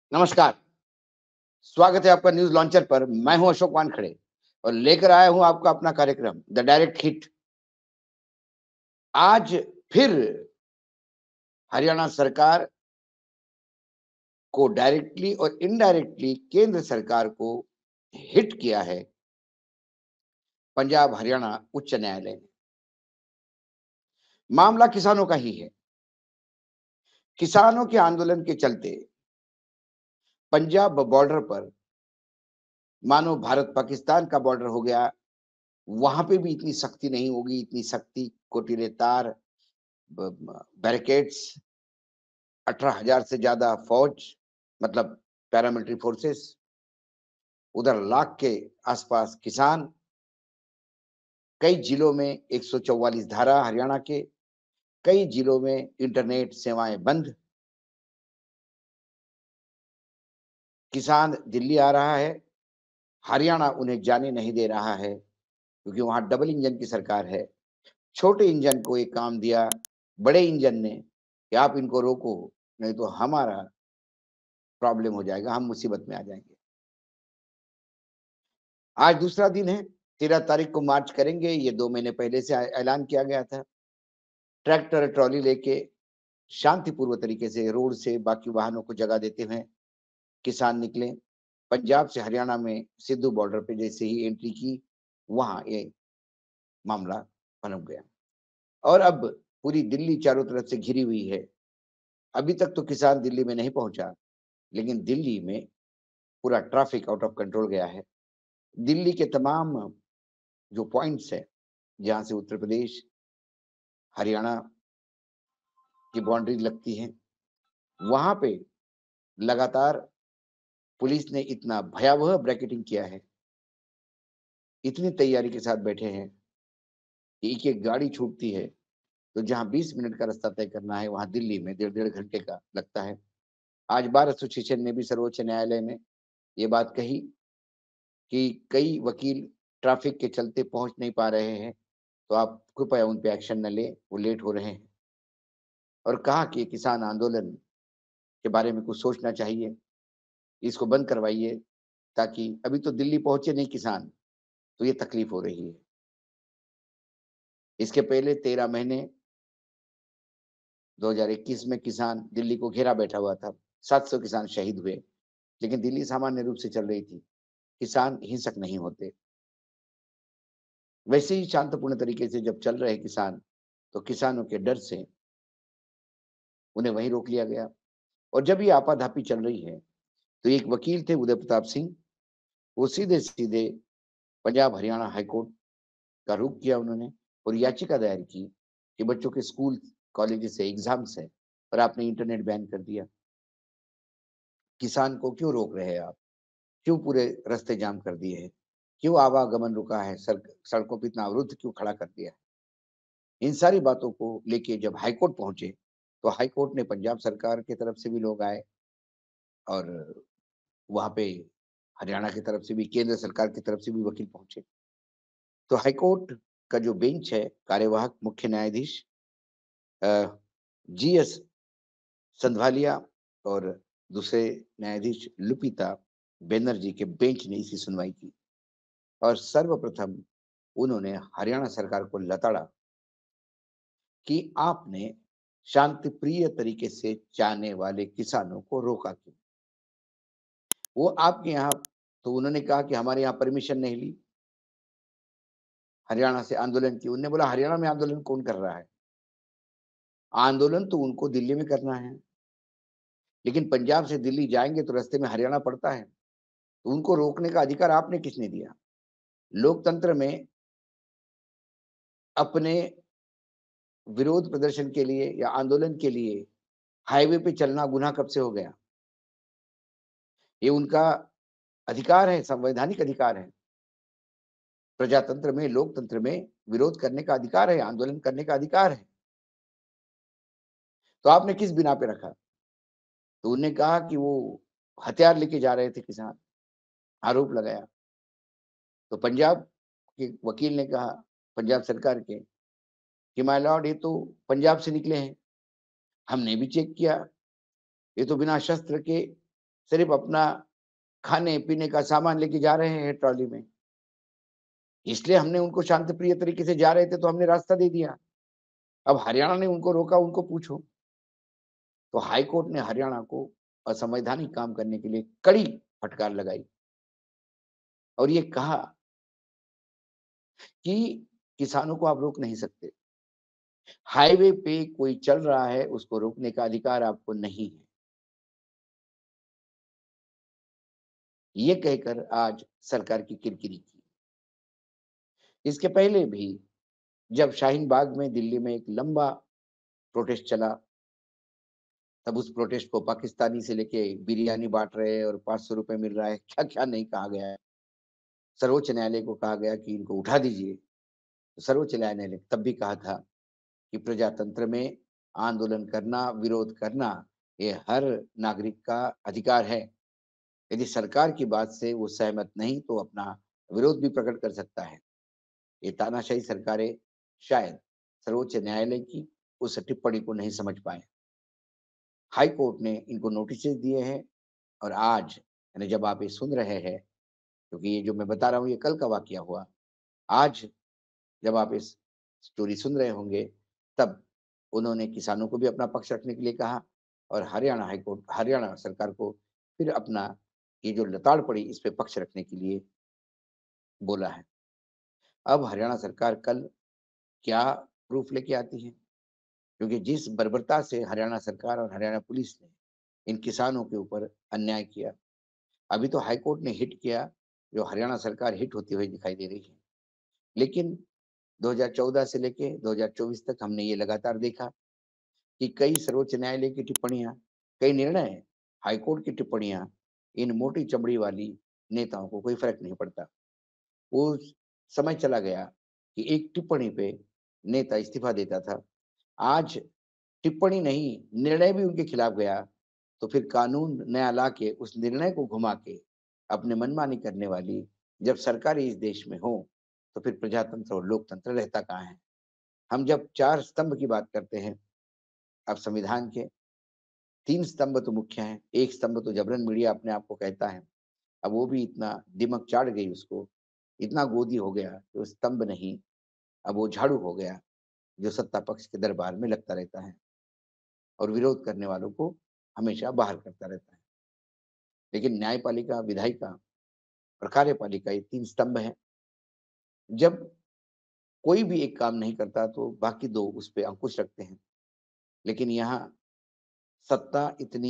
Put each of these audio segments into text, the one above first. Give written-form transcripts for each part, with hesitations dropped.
नमस्कार, स्वागत है आपका न्यूज़ लॉन्चर पर। मैं हूं अशोक वानखड़े और लेकर आया हूं आपका अपना कार्यक्रम द डायरेक्ट हिट। आज फिर हरियाणा सरकार को डायरेक्टली और इनडायरेक्टली केंद्र सरकार को हिट किया है पंजाब हरियाणा उच्च न्यायालय ने। मामला किसानों का ही है। किसानों के आंदोलन के चलते पंजाब बॉर्डर पर मानो भारत पाकिस्तान का बॉर्डर हो गया। वहां पे भी इतनी सख्ती नहीं होगी, इतनी सख्ती, कोटिले तार, बैरिकेड्स, 18,000 से ज्यादा फौज, मतलब पैरामिलिट्री फोर्सेस, उधर लाख के आसपास किसान, कई जिलों में 144 धारा हरियाणा के, कई जिलों में इंटरनेट सेवाएं बंद। किसान दिल्ली आ रहा है, हरियाणा उन्हें जाने नहीं दे रहा है क्योंकि वहां डबल इंजन की सरकार है। छोटे इंजन को एक काम दिया बड़े इंजन ने कि आप इनको रोको, नहीं तो हमारा प्रॉब्लम हो जाएगा, हम मुसीबत में आ जाएंगे। आज दूसरा दिन है, 13 तारीख को मार्च करेंगे। ये 2 महीने पहले से ऐलान किया गया था। ट्रैक्टर ट्रॉली लेके शांतिपूर्व तरीके से रोड से बाकी वाहनों को जगह देते हुए किसान निकले। पंजाब से हरियाणा में सिद्धू बॉर्डर पे जैसे ही एंट्री की, वहां ये मामला पनप गया और अब पूरी दिल्ली चारों तरफ से घिरी हुई है। अभी तक तो किसान दिल्ली में नहीं पहुंचा, लेकिन दिल्ली में पूरा ट्रैफिक आउट ऑफ कंट्रोल गया है। दिल्ली के तमाम जो पॉइंट्स है, जहां से उत्तर प्रदेश हरियाणा की बाउंड्री लगती है, वहां पे लगातार पुलिस ने इतना भयावह ब्रैकेटिंग किया है, इतनी तैयारी के साथ बैठे हैं कि एक एक गाड़ी छूटती है तो जहां 20 मिनट का रास्ता तय करना है, वहां दिल्ली में डेढ़ डेढ़ घंटे का लगता है। आज बार एसोसिएशन ने भी सर्वोच्च न्यायालय में ये बात कही कि कई वकील ट्रैफिक के चलते पहुंच नहीं पा रहे हैं, तो आप कृपया उन पे एक्शन न लें, वो लेट हो रहे हैं। और कहा कि किसान आंदोलन के बारे में कुछ सोचना चाहिए, इसको बंद करवाइए, ताकि अभी तो दिल्ली पहुंचे नहीं किसान, तो ये तकलीफ हो रही है। इसके पहले 13 महीने 2021 में किसान दिल्ली को घेरा बैठा हुआ था। 700 किसान शहीद हुए, लेकिन दिल्ली सामान्य रूप से चल रही थी। किसान हिंसक नहीं होते। वैसे ही शांतपूर्ण तरीके से जब चल रहे किसान, तो किसानों के डर से उन्हें वहीं रोक लिया गया। और जब ये आपाधापी चल रही है, तो एक वकील थे उदय प्रताप सिंह, वो सीधे-सीधे पंजाब हरियाणा हाई कोर्ट का रुख किया उन्होंने और याचिका दायर की कि बच्चों के स्कूल, कॉलेज से एग्ज़ाम्स है और आपने इंटरनेट बैन कर दिया। किसान को क्यों रोक रहे हैं आप? क्यों पूरे रास्ते जाम कर दिए हैं? क्यों आवागमन रुका है? सड़कों पे इतना अवरुद्ध क्यों खड़ा कर दिया है? इन सारी बातों को लेके जब हाई कोर्ट पहुँचे, तो हाई कोर्ट ने पंजाब सरकार की तरफ से भी लोग आए और वहाँ पे हरियाणा की तरफ से भी, केंद्र सरकार की तरफ से भी वकील पहुँचे। तो हाई कोर्ट का जो बेंच है, कार्यवाहक मुख्य न्यायाधीश अ, जीएस संधवालिया और दूसरे न्यायाधीश लुपिता बनर्जी के बेंच ने इसकी सुनवाई की और सर्वप्रथम उन्होंने हरियाणा सरकार को लताड़ा कि आपने शांतिप्रिय तरीके से जाने वाले किसानों को रोका क्यों? वो आपके यहाँ, तो उन्होंने कहा कि हमारे यहाँ परमिशन नहीं ली हरियाणा से आंदोलन की। उन्होंने बोला हरियाणा में आंदोलन कौन कर रहा है? आंदोलन तो उनको दिल्ली में करना है, लेकिन पंजाब से दिल्ली जाएँगे तो रास्ते में हरियाणा पड़ता है, तो उनको रोकने का अधिकार आपने किसने दिया? लोकतंत्र में अपने विरोध प्रदर्शन के लिए या आंदोलन के लिए हाईवे पे चलना गुनाह कब से हो गया? ये उनका अधिकार है, संवैधानिक अधिकार है। प्रजातंत्र में, लोकतंत्र में विरोध करने का अधिकार है, आंदोलन करने का अधिकार है। तो आपने किस बिना पे रखा? तो उन्होंने कहा कि वो हथियार लेके जा रहे थे किसान, आरोप लगाया। तो पंजाब के वकील ने कहा, पंजाब सरकार के, कि माय लॉर्ड ये तो पंजाब से निकले हैं, हमने भी चेक किया, ये तो बिना शस्त्र के सिर्फ अपना खाने-पीने का सामान लेके जा रहे हैं ट्रॉली में। इसलिए हमने उनको शांतिप्रिय तरीके से जा रहे थे तो हमने रास्ता दे दिया। अब हरियाणा ने उनको रोका, उनको पूछो। तो हाई कोर्ट ने हरियाणा को असंवैधानिक काम करने के लिए कड़ी फटकार लगाई और ये कहा कि किसानों को आप रोक नहीं सकते। हाईवे पे कोई चल रहा है, उसको रोकने का अधिकार आपको नहीं है। ये कहकर आज सरकार की किरकिरी की। इसके पहले भी जब शाहीन बाग में दिल्ली में एक लंबा प्रोटेस्ट चला, तब उस प्रोटेस्ट को पाकिस्तानी से लेके बिरयानी बाँट रहे हैं और ₹500 मिल रहा है, क्या-क्या नहीं कहा गया है। सर्वोच्च न्यायालय को कहा गया कि इनको उठा दीजिए। तो सर्वोच्च न्यायालय ने तब भी कहा था कि प्रजातंत्र में आंदोलन करना, विरोध करना, ये हर नागरिक का अधिकार है। यदि सरकार की बात से वो सहमत नहीं तो अपना विरोध भी प्रकट कर सकता है। ये तानाशाही सरकारें शायद सर्वोच्च न्यायालय की उस टिप्पणी को नहीं समझ पाए। हाई कोर्ट ने इनको नोटिसेस दिए हैं और आज यानी जब आप ये सुन रहे हैं, क्योंकि ये जो मैं बता रहा हूँ ये कल का वाकया हुआ। आज जब आप इस स्टोरी सुन रहे होंगे, तब उन्होंने किसानों को भी अपना पक्ष रखने के लिए कहा और हरियाणा सरकार को फिर अपना ये जो लताड़ पड़ी इस पे पक्ष रखने के लिए बोला है। अब हरियाणा सरकार कल क्या प्रूफ लेके आती है? क्योंकि जिस बर्बरता से हरियाणा सरकार और हरियाणा पुलिस ने इन किसानों के ऊपर अन्याय किया, अभी तो हाई कोर्ट ने हिट किया, जो हरियाणा सरकार हिट होती हुई दिखाई दे रही है। लेकिन 2014 से लेके 2024 तक हमने ये लगातार देखा कि कई सर्वोच्च न्यायालय की टिप्पणियाँ, कई निर्णय, हाई कोर्ट की टिप्पणियाँ, इन मोटी चमड़ी वाली नेताओं को कोई फ़र्क नहीं पड़ता। वो समय चला गया कि एक टिप्पणी पे नेता इस्तीफ़ा देता था। आज टिप्पणी नहीं, निर्णय भी उनके खिलाफ गया, तो फिर कानून नया ला के उस निर्णय को घुमा के अपने मनमानी करने वाली जब सरकारें इस देश में हों, तो फिर प्रजातंत्र और लोकतंत्र रहता कहाँ है? हम जब 4 स्तंभ की बात करते हैं, अब संविधान के 3 स्तंभ तो मुख्य हैं, 1 स्तंभ तो जबरन मीडिया अपने आप को कहता है। अब वो भी इतना दिमक चाढ़ गई उसको, इतना गोदी हो गया कि वो स्तंभ नहीं, अब वो झाड़ू हो गया, जो सत्ता पक्ष के दरबार में लगता रहता है और विरोध करने वालों को हमेशा बाहर करता रहता है। लेकिन न्यायपालिका, विधायिका और कार्यपालिका ये 3 स्तंभ हैं। जब कोई भी एक काम नहीं करता तो बाकी 2 उस पे अंकुश रखते हैं। लेकिन यहाँ सत्ता इतनी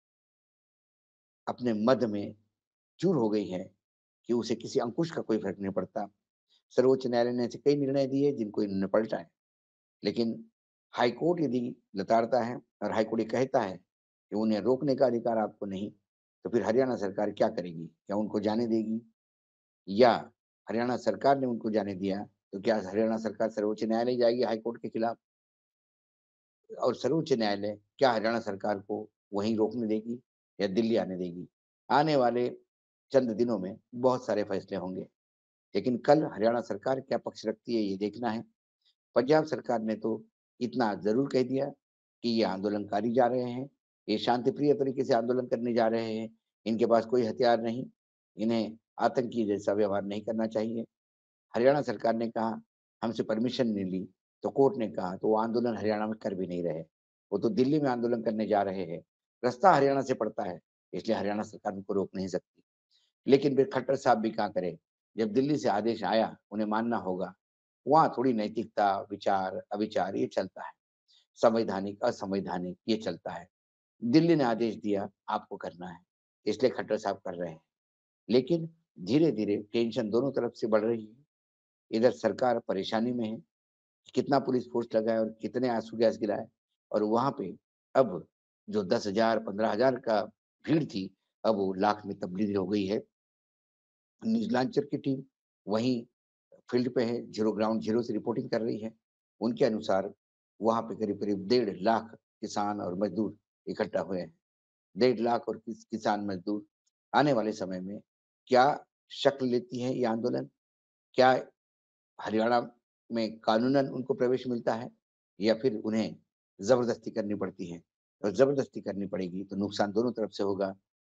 अपने मद में चूर हो गई है कि उसे किसी अंकुश का कोई फ़र्क नहीं पड़ता। सर्वोच्च न्यायालय ने ऐसे कई निर्णय दिए जिनको इन्होंने पलटा है। लेकिन हाई कोर्ट यदि लताड़ता है और हाई कोर्ट ये कहता है कि उन्हें रोकने का अधिकार आपको नहीं, तो फिर हरियाणा सरकार क्या करेगी? क्या उनको जाने देगी? या हरियाणा सरकार ने उनको जाने दिया, तो क्या हरियाणा सरकार सर्वोच्च न्यायालय जाएगी हाई कोर्ट के खिलाफ? और सर्वोच्च न्यायालय क्या हरियाणा सरकार को वहीं रोकने देगी या दिल्ली आने देगी? आने वाले चंद दिनों में बहुत सारे फैसले होंगे, लेकिन कल हरियाणा सरकार क्या पक्ष रखती है ये देखना है। पंजाब सरकार ने तो इतना ज़रूर कह दिया कि ये आंदोलनकारी जा रहे हैं, ये शांतिप्रिय तरीके से आंदोलन करने जा रहे हैं, इनके पास कोई हथियार नहीं, इन्हें आतंकी जैसा व्यवहार नहीं करना चाहिए। हरियाणा सरकार ने कहा, हमसे परमिशन नहीं ली, तो कोर्ट ने कहा, तो वो आंदोलन हरियाणा में कर भी नहीं रहे। वो तो दिल्ली में आंदोलन करने जा रहे हैं। रास्ता हरियाणा से पड़ता है, इसलिए हरियाणा सरकार उनको रोक नहीं सकती। लेकिन फिर खट्टर साहब भी क्या करें? जब दिल्ली से आदेश आया, उन्हें मानना होगा। वहाँ थोड़ी नैतिकता, विचार, अविचार ये चलता है। संवैधानिक, असंवैधानिक ये चलता है। दिल्ली ने आदेश दिया, आपको करना है, इसलिए खट्टर साहब कर रहे हैं। लेकिन धीरे-धीरे टेंशन दोनों तरफ से बढ़ रही है। इधर सरकार परेशानी में है, कितना पुलिस फ़ोर्स लगाए और कितने आँसू गैस गिराए और वहाँ पे अब जो 10,000 15,000 का भीड़ थी, अब वो लाख में तब्दील हो गई है। नीलांचर की टीम वहीं फील्ड पे है, ज़ीरो ग्राउंड ज़ीरो से रिपोर्टिंग कर रही है। उनके अनुसार वहाँ पे करीब-करीब 1.5 लाख किसान और मज़दूर इकट्ठा हुए हैं। 1.5 लाख और किसान मज़दूर आने वाले समय में क्या शक्ल लेती है ये आंदोलन? क्या हरियाणा में कानूनन उनको प्रवेश मिलता है या फिर उन्हें ज़बरदस्ती करनी पड़ती है? और ज़बरदस्ती करनी पड़ेगी तो नुकसान दोनों तरफ से होगा।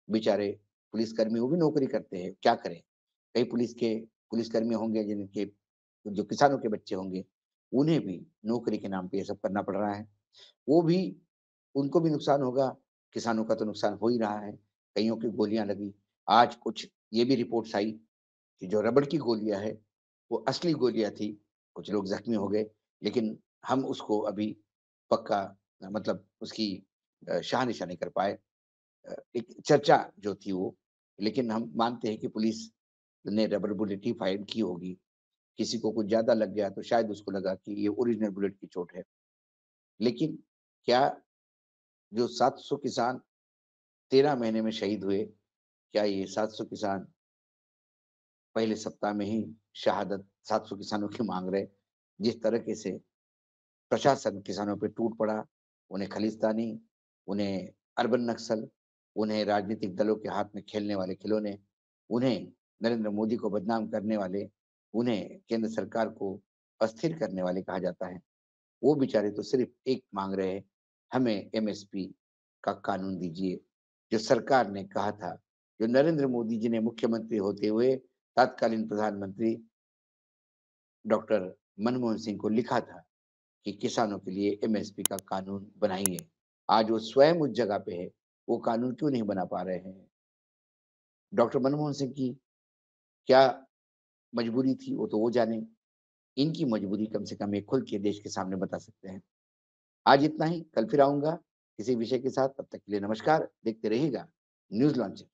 बेचारे पुलिसकर्मी वो भी नौकरी करते हैं, क्या करें? कई पुलिसकर्मी होंगे जिनके जो किसानों के बच्चे होंगे, उन्हें भी नौकरी के नाम पे ये सब करना पड़ रहा है। वो भी उनको भी नुकसान होगा, किसानों का तो नुकसान हो ही रहा है। कइयों की गोलियाँ लगी। आज कुछ ये भी रिपोर्ट्स आई कि जो रबड़ की गोलियाँ हैं, वो असली गोलियाँ थी। कुछ लोग ज़ख्मी हो गए, लेकिन हम उसको अभी पक्का मतलब उसकी शाह-निशा नहीं कर पाए। एक चर्चा जो थी वो, लेकिन हम मानते हैं कि पुलिस ने रबर बुलेट ही फायर की होगी। किसी को कुछ ज़्यादा लग गया तो शायद उसको लगा कि ये ओरिजिनल बुलेट की चोट है। लेकिन क्या जो 700 किसान 13 महीने में शहीद हुए, क्या ये 700 किसान पहले सप्ताह में ही शहादत 700 किसानों की माँग रहे? जिस तरीके से प्रशासन किसानों पे टूट पड़ा, उन्हें खालिस्तानी, उन्हें अर्बन नक्सल, उन्हें राजनीतिक दलों के हाथ में खेलने वाले खिलौने, उन्हें नरेंद्र मोदी को बदनाम करने वाले, उन्हें केंद्र सरकार को अस्थिर करने वाले कहा जाता है। वो बेचारे तो सिर्फ़ एक माँग रहे हैं, हमें एमएसपी का कानून दीजिए, जो सरकार ने कहा था, जो नरेंद्र मोदी जी ने मुख्यमंत्री होते हुए तत्कालीन प्रधानमंत्री डॉक्टर मनमोहन सिंह को लिखा था कि किसानों के लिए एमएसपी का कानून बनाइए। आज वो स्वयं उस जगह पे है, वो कानून क्यों नहीं बना पा रहे हैं? डॉक्टर मनमोहन सिंह की क्या मजबूरी थी, वो तो वो जाने। इनकी मजबूरी कम से कम ये खुल के देश के सामने बता सकते हैं। आज इतना ही, कल फिर आऊँगा किसी विषय के साथ, तब तक के लिए नमस्कार। देखते रहिएगा न्यूज़ लॉन्चिंग।